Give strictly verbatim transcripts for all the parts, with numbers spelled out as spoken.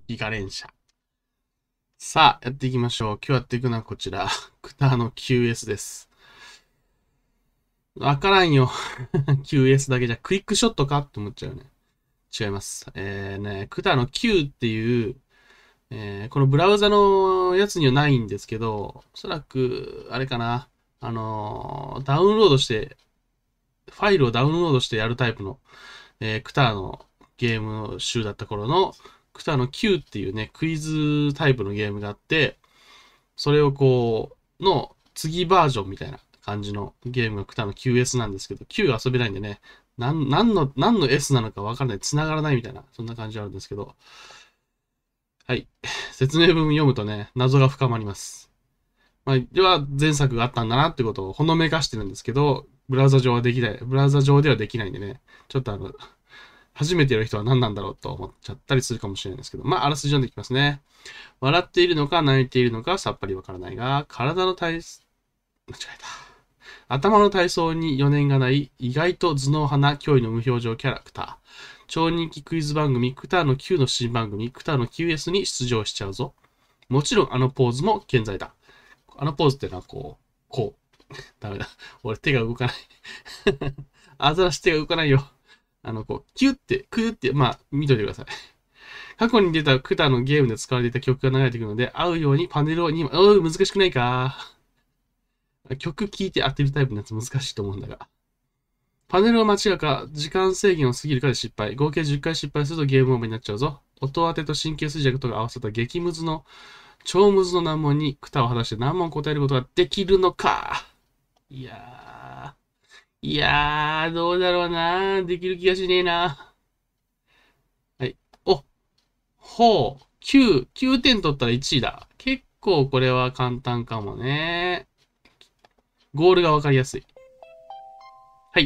ギガ連射。さあ、やっていきましょう。今日やっていくのはこちら。クターの キューエス です。わからんよ。キューエス だけじゃクイックショットかって思っちゃうね。違います。えーね、クターの Q っていう、えーこのブラウザのやつにはないんですけど、おそらく、あれかな。あのーダウンロードして、ファイルをダウンロードしてやるタイプの、えークターのゲーム集だった頃の、クターの Q っていうね、クイズタイプのゲームがあって、それをこう、の次バージョンみたいな感じのゲームがクターの キューエス なんですけど、Q が遊べないんでね、なん、なんの、何の S なのかわからない、繋がらないみたいな、そんな感じがあるんですけど、はい。説明文読むとね、謎が深まります。まあ、では、前作があったんだなってことをほのめかしてるんですけど、ブラウザ上はできない、ブラウザ上ではできないんでね、ちょっとあの、初めてやる人は何なんだろうと思っちゃったりするかもしれないですけど、まあ、あらすじ読んでいきますね。笑っているのか泣いているのかさっぱりわからないが、体の体、間違えた。頭の体操に余念がない意外と頭脳派な驚異の無表情キャラクター。超人気クイズ番組クターの Q の新番組クターの キューエス に出場しちゃうぞ。もちろんあのポーズも健在だ。あのポーズってのはこう、こう。ダメだ。俺手が動かない。アザラシ手が動かないよ。あの、こう、キュって、クーって、まあ、見といてください。過去に出たクタのゲームで使われていた曲が流れてくるので、合うようにパネルをにまい、おー、難しくないか。曲聴いて当てるタイプのやつ難しいと思うんだが。パネルを間違うか、時間制限を過ぎるかで失敗。合計じゅっかい失敗するとゲームオーバーになっちゃうぞ。音当てと神経衰弱とか合わせた激ムズの、超ムズの難問にクタを果たして何問答えることができるのか。いやー、いやー、どうだろうな。できる気がしねえな。はい。お、ほう、きゅう、きゅうてん取ったらいちいだ。結構これは簡単かもね。ゴールがわかりやすい。はい。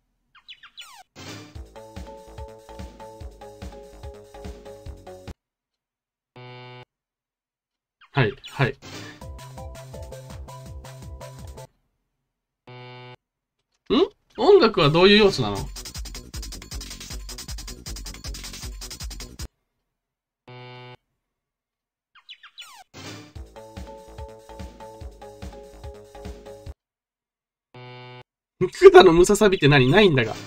はい。はい。ん音楽はどういう要素なの？クタのムササビって何？ないんだが。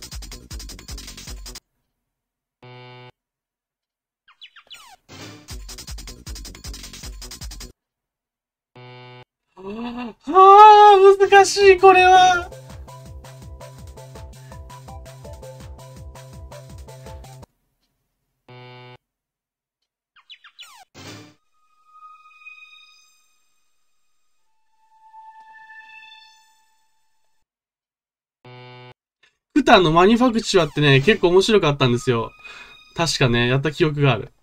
はあ、難しい、これは。クタのマニュファクチュアってね、結構面白かったんですよ。確かね、やった記憶がある。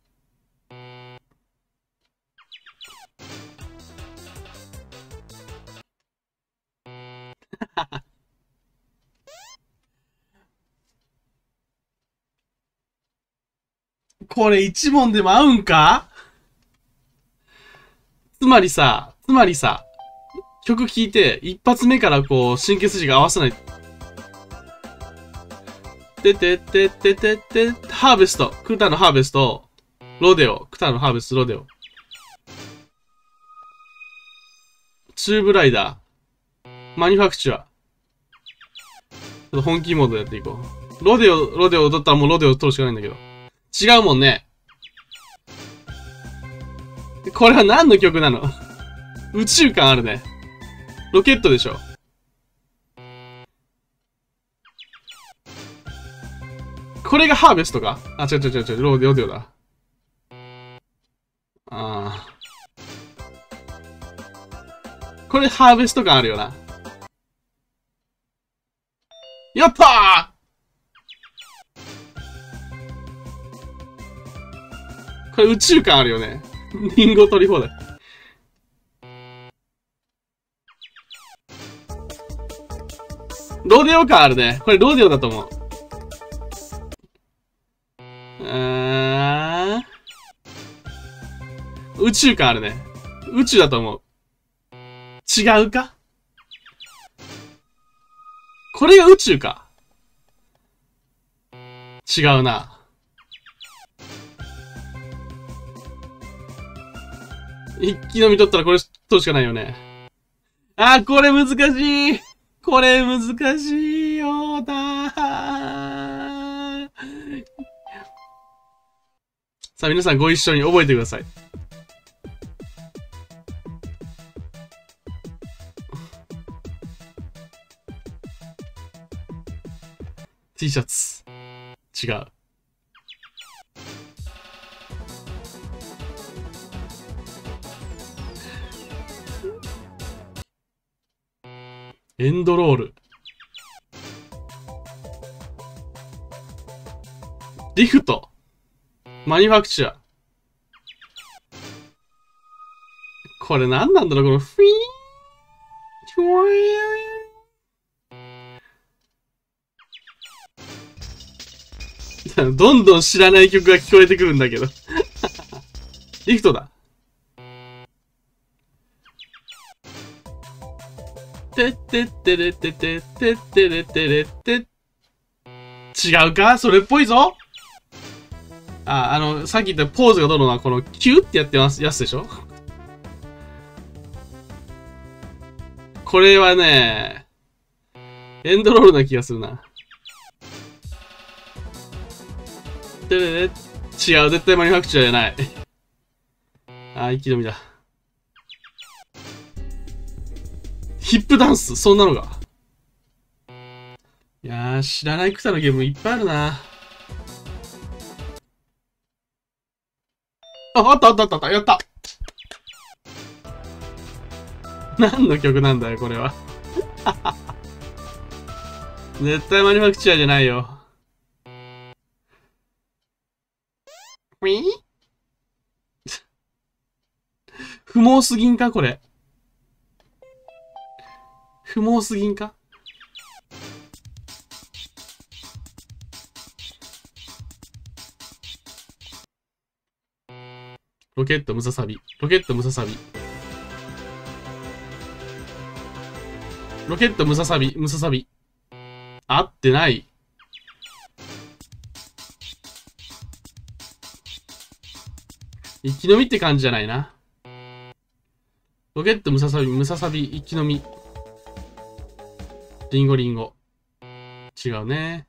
これ一問でも合うんか？つまりさ、つまりさ、曲聴いて、一発目からこう、神経筋が合わせない。てててててて、ハーベスト。クタのハーベスト。ロデオ。クタのハーベスト、ロデオ。チューブライダー。マニュファクチュア。ちょっと本気モードやっていこう。ロデオ、ロデオを取ったらもうロデオを取るしかないんだけど。違うもんね。これは何の曲なの？宇宙感あるね。ロケットでしょ。これがハーベストか？あ、違う違う違う違う、ロデオデオだ。あー。これハーベスト感あるよな。やったー！これ宇宙感あるよね。リンゴ取り放題。ロデオ感あるね。これロデオだと思う。あー。宇宙感あるね。宇宙だと思う。違うか？これが宇宙か？違うな。 一気飲み取ったらこれ取るしかないよね。あー、これ難しい。これ難しいよだー。さあ、皆さんご一緒に覚えてください。T シャツ。違う。エンドロール。リフト。マニュファクチャー。これ何なんだろうこのフィーン。どんどん知らない曲が聞こえてくるんだけど。リフトだ。てってってれってってってってれってれって。違うかそれっぽいぞ。あ、あの、さっき言ったポーズがどうのはこのキューってやってますやつでしょ。これはね、エンドロールな気がするな。てれれ、違う、絶対マニュファクチャーじゃない。あ、息止みだ。ヒップダンス、そんなのが。いやー、知らない草のゲームいっぱいあるな。あ、あったあったあったあった、やった。何の曲なんだよ、これは。絶対マニュファクチャーじゃないよ。ウィー不毛すぎんかこれ。不毛すぎんかロケットムササビ。ロケットムササビ。ロケットムササビ。ムササビ。合ってない。生き延びって感じじゃないな。ロケットムササビ。ムササビ。生き延び。リンゴリンゴ。違うね。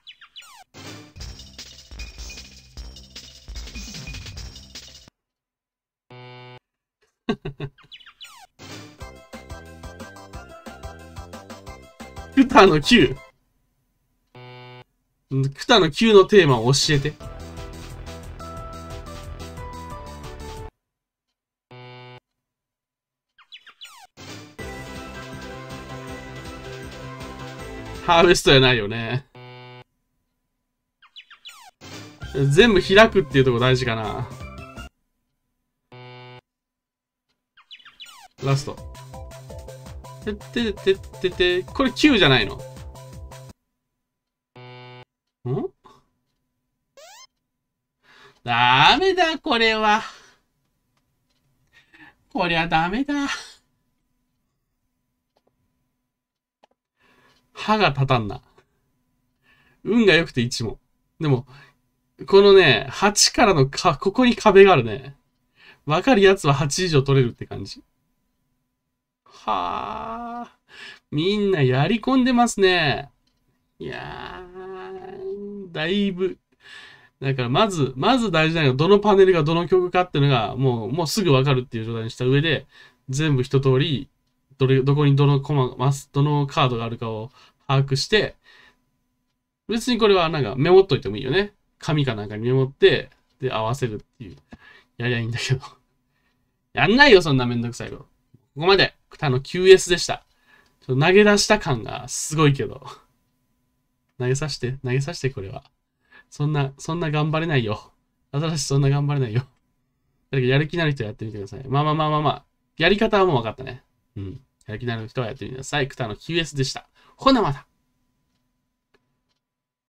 クタのきゅう。クタのきゅうのテーマを教えて。ハーベストやないよね。全部開くっていうとこ大事かな。ラスト。てってってってて、これきゅうじゃないの？ん？ダメだ、これは。こりゃダメだ。歯が立たんな。運が良くていち問。でも、このね、はちからのか、ここに壁があるね。わかるやつははち以上取れるって感じ。はあ。みんなやり込んでますね。いやー、だいぶ。だからまず、まず大事なのはどのパネルがどの曲かっていうのが、もう、もうすぐわかるっていう状態にした上で、全部一通り、どれ、どこにどのコマ、マス、どのカードがあるかを把握して、別にこれはなんかメモっといてもいいよね。紙かなんかにメモって、で、合わせるっていう、やりゃいいんだけど。やんないよ、そんなめんどくさいこと。ここまで、あの キューエス でした。ちょっと投げ出した感がすごいけど。投げさして、投げさして、これは。そんな、そんな頑張れないよ。新しいそんな頑張れないよ。だけどやる気のある人はやってみてください。まあまあまあまあまあ。やり方はもう分かったね。うん。やる気のある人はやってみてください。クタの キューエス でした。ほなまた。